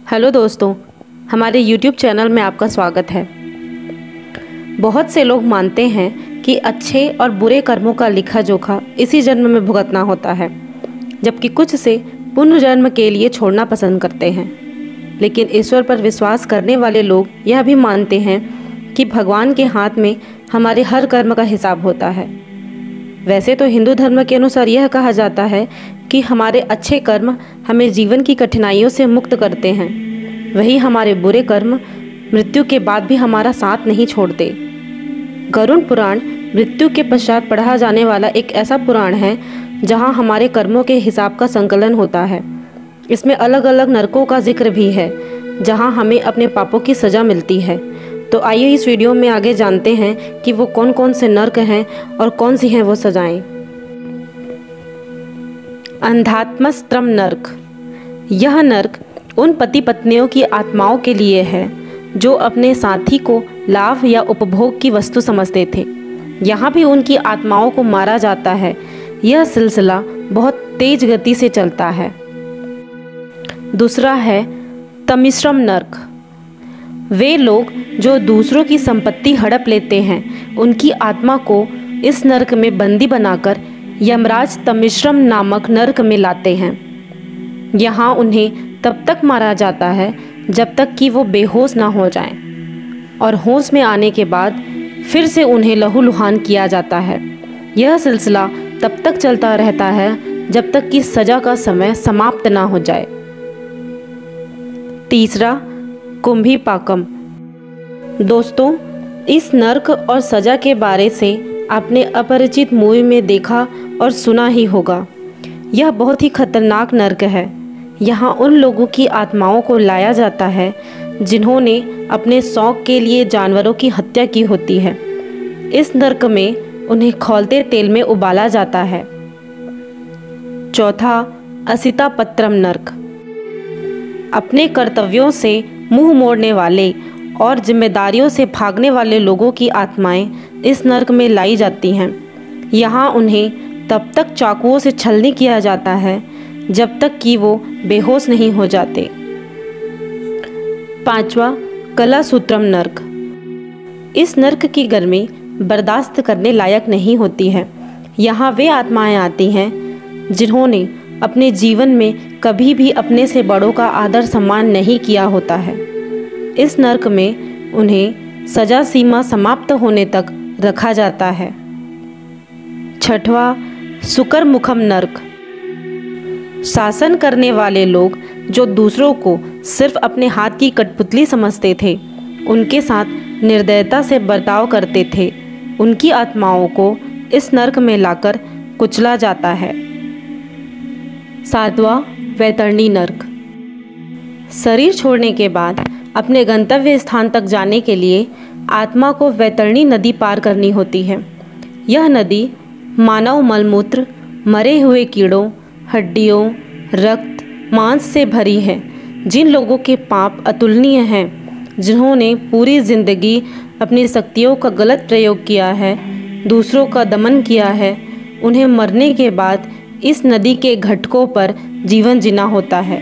Hello दोस्तों, हमारे YouTube channel में आपका स्वागत है। बहुत से लोग मानते हैं कि अच्छे और बुरे कर्मों का लिखा जोखा इसी जन्म में भुगतना होता है, जबकि कुछ से पुनर्जन्म के लिए छोड़ना पसंद करते हैं। लेकिन ईश्वर पर विश्वास करने वाले लोग यह भी मानते हैं कि भगवान के हाथ में हमारे हर कर्म का हिसाब होता है। वैसे तो हिंदू धर्म के अनुसार यह कहा जाता है कि हमारे अच्छे कर्म हमें जीवन की कठिनाइयों से मुक्त करते हैं, वही हमारे बुरे कर्म मृत्यु के बाद भी हमारा साथ नहीं छोड़ते। गरुड़ पुराण मृत्यु के पश्चात पढ़ा जाने वाला एक ऐसा पुराण है जहां हमारे कर्मों के हिसाब का संकलन होता है। इसमें अलग अलग नरकों का जिक्र भी है जहां हमें अपने पापों की सज़ा मिलती है। तो आइए इस वीडियो में आगे जानते हैं कि वो कौन कौन से नर्क हैं और कौन सी हैं वो सजाएं। अंधात्मस्त्रम नर्क। यह नर्क उन पति पत्नियों की आत्माओं के लिए है जो अपने साथी को लाभ या उपभोग की वस्तु समझते थे। यहाँ भी उनकी आत्माओं को मारा जाता है। यह सिलसिला बहुत तेज गति से चलता है। दूसरा है तमिश्रम नर्क। वे लोग जो दूसरों की संपत्ति हड़प लेते हैं, उनकी आत्मा को इस नर्क में बंदी बनाकर यमराज तमिश्रम नामक नर्क में लाते हैं। यहाँ उन्हें तब तक मारा जाता है जब तक कि वो बेहोश ना हो जाएं, और होश में आने के बाद फिर से उन्हें लहूलुहान किया जाता है। यह सिलसिला तब तक चलता रहता है जब तक कि सजा का समय समाप्त ना हो जाए। तीसरा कुंभीपाकम। दोस्तों, इस नर्क और सजा के बारे से आपने अपरिचित मूवी में देखा और सुना ही होगा। यह बहुत ही खतरनाक नर्क है। यहाँ उन लोगों की आत्माओं को लाया जाता है जिन्होंने अपने शौक के लिए जानवरों की हत्या की होती है। इस नर्क में उन्हें खौलते तेल में उबाला जाता है। चौथा असितापत्रम नर्क। अपने कर्तव्यों से मुंह मोड़ने वाले और जिम्मेदारियों से भागने वाले लोगों की आत्माएं इस नर्क में लाई जाती हैं। यहाँ उन्हें तब तक चाकुओं से छलनी किया जाता है जब तक कि वो बेहोश नहीं हो जाते। पांचवा कलासूत्रम नर्क। इस नर्क की गर्मी बर्दाश्त करने लायक नहीं होती है। यहाँ वे आत्माएं आती हैं जिन्होंने अपने जीवन में कभी भी अपने से बड़ों का आदर सम्मान नहीं किया होता है। इस नर्क में उन्हें सजा सीमा समाप्त होने तक रखा जाता है। छठवां सुकरमुखम नर्क। शासन करने वाले लोग जो दूसरों को सिर्फ अपने हाथ की कठपुतली समझते थे, उनके साथ निर्दयता से बर्ताव करते थे, उनकी आत्माओं को इस नर्क में लाकर कुचला जाता है। सातवां वैतरणी नर्क। शरीर छोड़ने के बाद अपने गंतव्य स्थान तक जाने के लिए आत्मा को वैतरणी नदी पार करनी होती है। यह नदी मानव मलमूत्र, मरे हुए कीड़ों, हड्डियों, रक्त, मांस से भरी है। जिन लोगों के पाप अतुलनीय हैं, जिन्होंने पूरी जिंदगी अपनी शक्तियों का गलत प्रयोग किया है, दूसरों का दमन किया है, उन्हें मरने के बाद इस नदी के घटकों पर जीवन जीना होता है।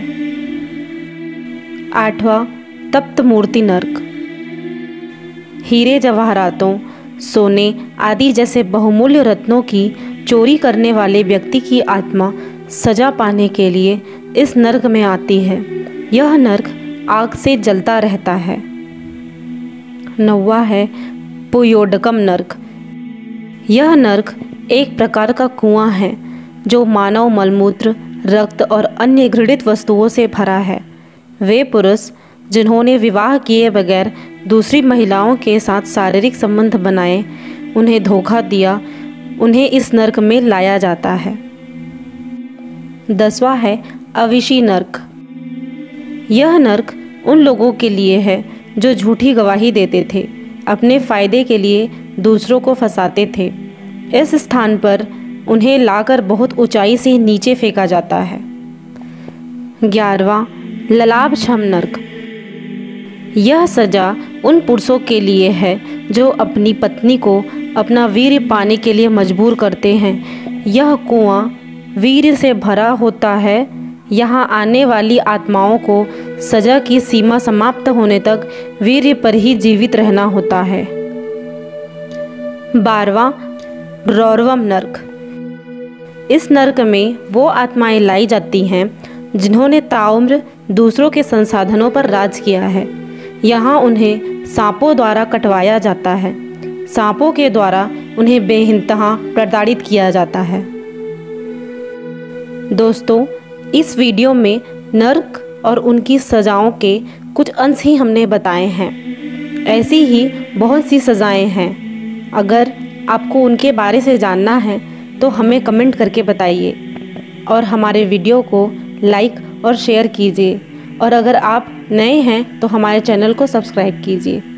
आठवां तप्त मूर्ति नर्क। हीरे जवाहरातों, सोने आदि जैसे बहुमूल्य रत्नों की चोरी करने वाले व्यक्ति की आत्मा सजा पाने के लिए इस नर्क में आती है। यह नर्क आग से जलता रहता है। नौवां है पुयोडकम नर्क। यह नर्क एक प्रकार का कुआं है जो मानव मलमूत्र, रक्त और अन्य घृणित वस्तुओं से भरा है। वे पुरुष जिन्होंने विवाह किए बगैर दूसरी महिलाओं के साथ शारीरिक संबंध बनाए, उन्हें धोखा दिया, उन्हें इस नर्क में लाया जाता है। 10वां है अविशी नर्क। यह नर्क उन लोगों के लिए है जो झूठी गवाही देते थे, अपने फायदे के लिए दूसरों को फंसाते थे। इस स्थान पर उन्हें लाकर बहुत ऊंचाई से नीचे फेंका जाता है। 11वां ललाभक्षम नर्क। यह सजा उन पुरुषों के लिए है जो अपनी पत्नी को अपना वीर्य पाने के लिए मजबूर करते हैं। यह कुआं वीर्य से भरा होता है। यहाँ आने वाली आत्माओं को सजा की सीमा समाप्त होने तक वीर्य पर ही जीवित रहना होता है। 12वां रौरवम नर्क। इस नर्क में वो आत्माएं लाई जाती हैं जिन्होंने ताउम्र दूसरों के संसाधनों पर राज किया है। यहाँ उन्हें सांपों द्वारा कटवाया जाता है। सांपों के द्वारा उन्हें बेइंतहा प्रताड़ित किया जाता है। दोस्तों, इस वीडियो में नर्क और उनकी सज़ाओं के कुछ अंश ही हमने बताए हैं। ऐसी ही बहुत सी सज़ाएं हैं। अगर आपको उनके बारे से जानना है तो हमें कमेंट करके बताइए और हमारे वीडियो को लाइक और शेयर कीजिए। और अगर आप नए हैं तो हमारे चैनल को सब्सक्राइब कीजिए।